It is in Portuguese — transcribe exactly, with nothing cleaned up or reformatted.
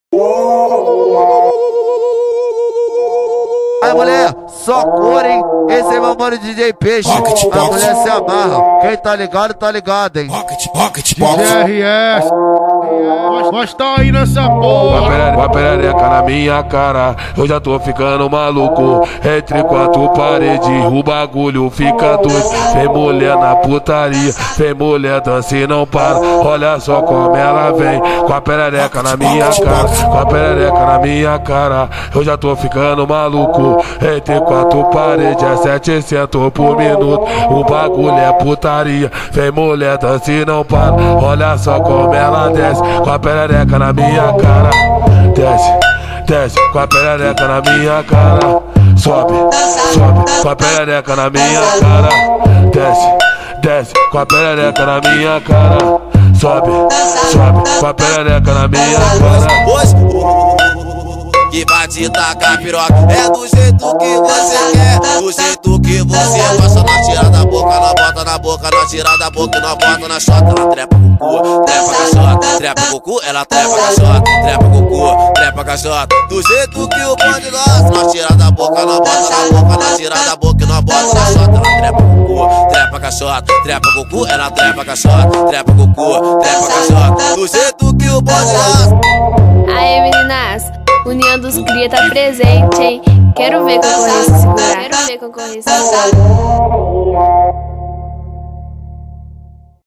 Aí mulher, só cor, hein? Esse é meu mano D J Peixe. Rocket, a mulher se amarra. Quem tá ligado, tá ligado, hein? Rocket, Rocket, D J R S. Nós, nós tá aí nessa porra. Com a perereca na minha cara, eu já tô ficando maluco. Entre quatro paredes, o bagulho fica doido. Vem mulher na putaria, vem mulher dança e não para. Olha só como ela vem, com a perereca na minha cara, com a perereca na minha cara, eu já tô ficando maluco. Entre quatro paredes, é setecentos por minuto. O bagulho é putaria, vem mulher dança e não para. Olha só como ela desce, com a perereca na minha cara. Desce, desce, com a perereca na minha cara. Sobe, sobe, com a perereca na minha cara. Desce, desce, com a perereca na minha cara. Sobe, sobe, com a perereca na minha cara. Que vai te tacar piroca é do jeito que você quer, do jeito que você gosta. Não tira da boca, não bota na boca, não tira da boca e não bota na chota. Ela trepa com o cu, trepa com a chota, trepa com o cu, ela trepa com a chota, trepa com o cu, trepa com a chota. Do jeito que o bonde gosta. Não tira da boca, não bota na boca, não tira da boca e não bota na chota. Ela trepa com o cu, trepa com a chota, trepa com o cu, ela trepa com a chota, trepa com o cu, trepa com a chota. Do jeito que o bonde gosta. Aê meninas, União dos Cria tá presente, hein? Quero ver concorrência segurar. Quero ver concorrência segurar.